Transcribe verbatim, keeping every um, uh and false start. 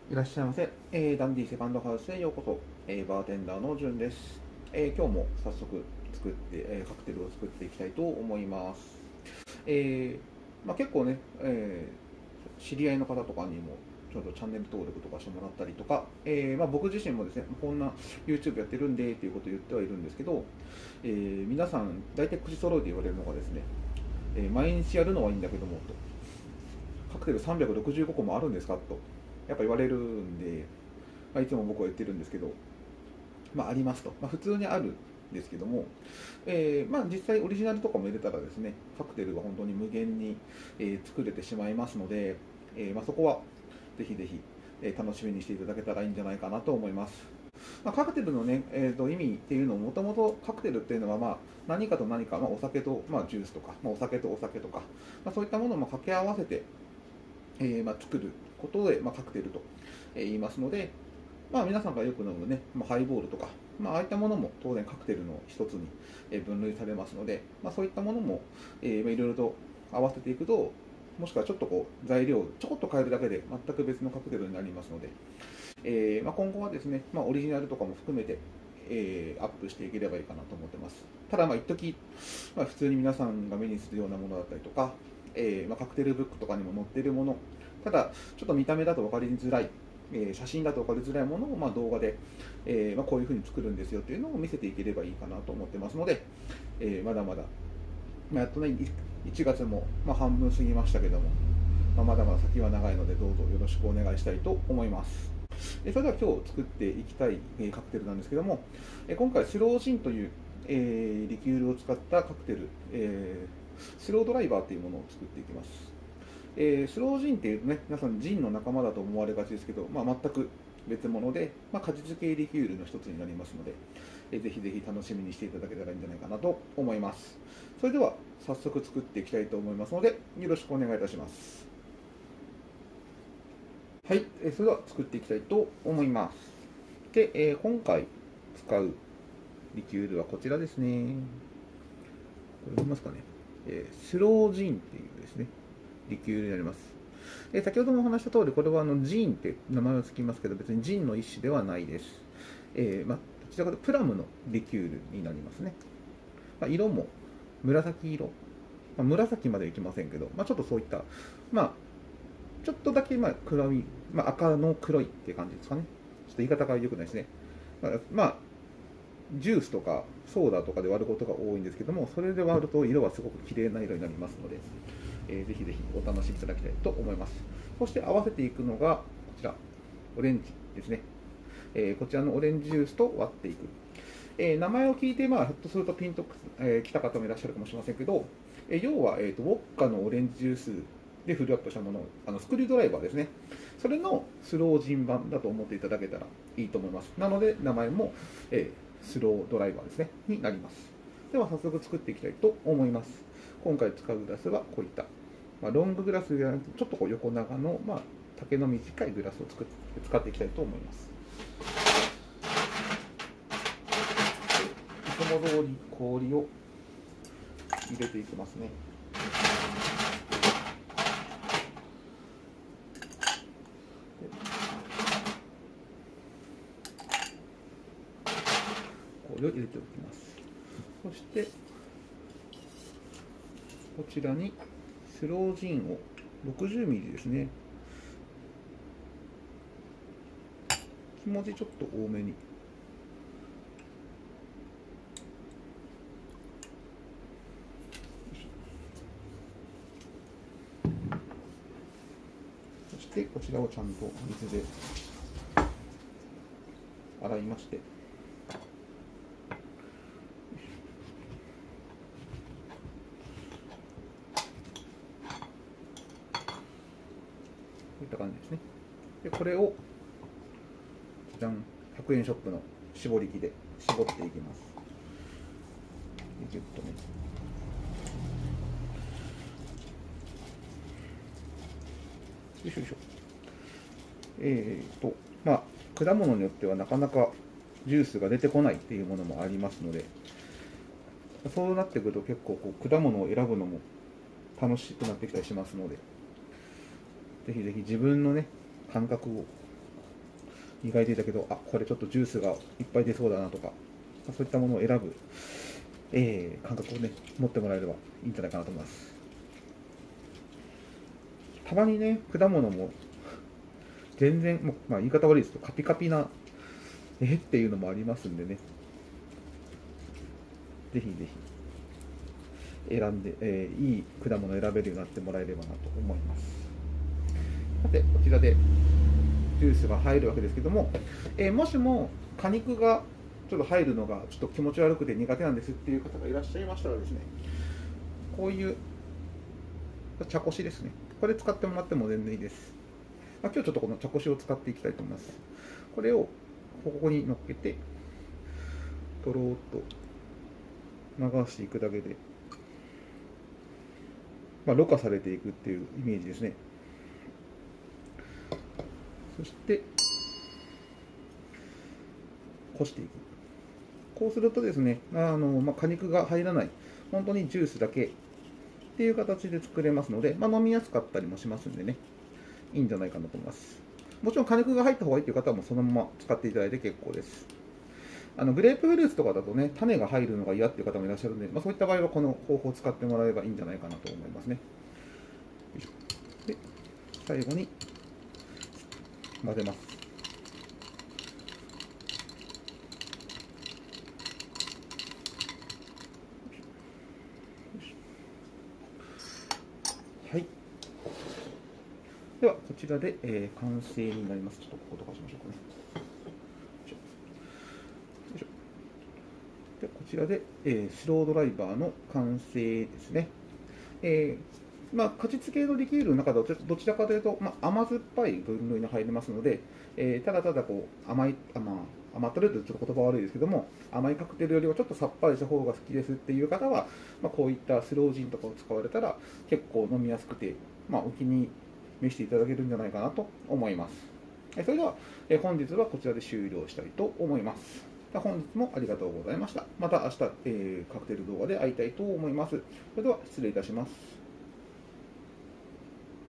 いらっしゃいませ、えーダンディセカンドハウスへようこそ、えーバーテンダーのじゅんです、えー今日も早速作って、えーカクテルを作っていきたいと思います。えーまあ、結構ね、えー知り合いの方とかにもちょっとチャンネル登録とかしてもらったりとか、えーまあ、僕自身もですね、こんな YouTube やってるんでっていうことを言ってはいるんですけど、えー皆さん大体口揃えて言われるのがですね、えー毎日やるのはいいんだけどもと、カクテルさんびゃくろくじゅうごこもあるんですかとやっぱ言われるんで、まあ、いつも僕は言ってるんですけど、まあ、ありますと、まあ、普通にあるんですけども、えーまあ、実際オリジナルとかも入れたらですね、カクテルは本当に無限に、えー作れてしまいますので、えーまあ、そこはぜひぜひ、えー楽しみにしていただけたらいいんじゃないかなと思います。まあ、カクテルの、ねえー、と意味っていうのも、もともとカクテルっていうのは、まあ、何かと何か、まあ、お酒と、まあ、ジュースとか、まあ、お酒とお酒とか、まあ、そういったものも掛け合わせて、えーまあ、作ることで、まあ、カクテルと言いますので、まあ、皆さんがよく飲むね、まあ、ハイボールとか、まあ、ああいったものも当然カクテルの一つに分類されますので、まあ、そういったものも、えー、いろいろと合わせていくと、もしくはちょっとこう材料をちょこっと変えるだけで全く別のカクテルになりますので、えーまあ、今後はですね、まあ、オリジナルとかも含めて、えーアップしていければいいかなと思ってます。ただ、まあ一時、まあ、普通に皆さんが目にするようなものだったりとか、えーまあ、カクテルブックとかにも載っているもの、ただ、ちょっと見た目だと分かりづらい、えー写真だと分かりづらいものを、まあ、動画で、えーまあ、こういうふうに作るんですよというのを見せていければいいかなと思ってますので、えーまだまだ、まあ、やっとね、いちがつも、まあ、半分過ぎましたけども、まあ、まだまだ先は長いので、どうぞよろしくお願いしたいと思います。それでは今日作っていきたいカクテルなんですけども、今回スロージンという、えーリキュールを使ったカクテル、えースロードライバーというものを作っていきます。えースロージンっていうとね、皆さんジンの仲間だと思われがちですけど、まあ、全く別物で、まあ、果実系リキュールの一つになりますので、えーぜひぜひ楽しみにしていただけたらいいんじゃないかなと思います。それでは早速作っていきたいと思いますので、よろしくお願いいたします。はい、えーそれでは作っていきたいと思います。で、えー今回使うリキュールはこちらですね。これ見ますかね。えースロージンっていうですね、リキュールになります。で先ほどもお話した通り、これはあのジーンって名前を付きますけど、別にジンの一種ではないです。えーまあ、どちらかというとプラムのリキュールになりますね。まあ、色も紫色、まあ、紫までいきませんけど、まあ、ちょっとそういった、まあ、ちょっとだけまあ黒い、まあ、赤の黒いって感じですかね。ちょっと言い方が良くないですね。まあ、まあ、ジュースとかソーダとかで割ることが多いんですけども、それで割ると色はすごく綺麗な色になりますので、えーぜひぜひお楽しみいただきたいと思います。そして合わせていくのがこちら、オレンジですね。えーこちらのオレンジジュースと割っていく。えー名前を聞いて、まあ、ひょっとするとピンとき、えー来た方もいらっしゃるかもしれませんけど、えー要は、えーと、ウォッカのオレンジジュースでフルアップしたもの、あのスクリュードライバーですね。それのスロージン版だと思っていただけたらいいと思います。なので、名前も、えースロードライバーですね、になります。では、早速作っていきたいと思います。今回使うグラスはこういった、まあ、ロンググラスではなくて、ちょっとこう横長の、まあ、丈の短いグラスを作って使っていきたいと思います。いつも通り氷を入れていきますね。氷を入れておきます。そしてこちらにスロージンを ろくじゅうミリ ですね。気持ちちょっと多めに。そしてこちらをちゃんと水で洗いまして、こういった感じですね。でこれをじゃん、ひゃくえんショップの絞り器で絞っていきます。ギュッとね。よいしょよいしょ。えーと、まあ、果物によってはなかなかジュースが出てこないっていうものもありますので、そうなってくると結構こう果物を選ぶのも楽しくなってきたりしますので、ぜひぜひ自分のね、感覚を磨いていたけど、あ、これちょっとジュースがいっぱい出そうだなとか、そういったものを選ぶ、えー、感覚をね、持ってもらえればいいんじゃないかなと思います。たまにね、果物も全然、もうまあ、言い方悪いですけど、カピカピなえっていうのもありますんでね、ぜひぜひ選んで、えー、いい果物を選べるようになってもらえればなと思います。さて、こちらでジュースが入るわけですけども、えー、もしも果肉がちょっと入るのがちょっと気持ち悪くて苦手なんですっていう方がいらっしゃいましたらですね、こういう茶こしですね、これ使ってもらっても全然いいです。まあ、今日ちょっとこの茶こしを使っていきたいと思います。これをここに乗っけて、とろーっと流していくだけで、まあ、ろ過されていくっていうイメージですね。そして、こしていく。こうするとですね、あのまあ、果肉が入らない、本当にジュースだけっていう形で作れますので、まあ、飲みやすかったりもしますんでね、いいんじゃないかなと思います。もちろん果肉が入った方がいいという方はもうそのまま使っていただいて結構です。あのグレープフルーツとかだとね、種が入るのが嫌っていう方もいらっしゃるので、まあ、そういった場合はこの方法を使ってもらえばいいんじゃないかなと思いますね。で、最後に混ぜます。はい。では、こちらで、えー、完成になります。ちょっとこことかしましょうかね。よいしょ。で、こちらで、えー、スロードライバーの完成ですね。えーまあ、果実系のリキュールの中だとどちらかというと、まあ、甘酸っぱい分類に入りますので、えー、ただただこう甘い、あまあ、甘ったるいとちょっと言葉悪いですけども、甘いカクテルよりはちょっとさっぱりした方が好きですっていう方は、まあ、こういったスロージンとかを使われたら結構飲みやすくて、まあ、お気に召していただけるんじゃないかなと思います。それでは、えー、本日はこちらで終了したいと思います。本日もありがとうございました。また明日、えー、カクテル動画で会いたいと思います。それでは失礼いたします。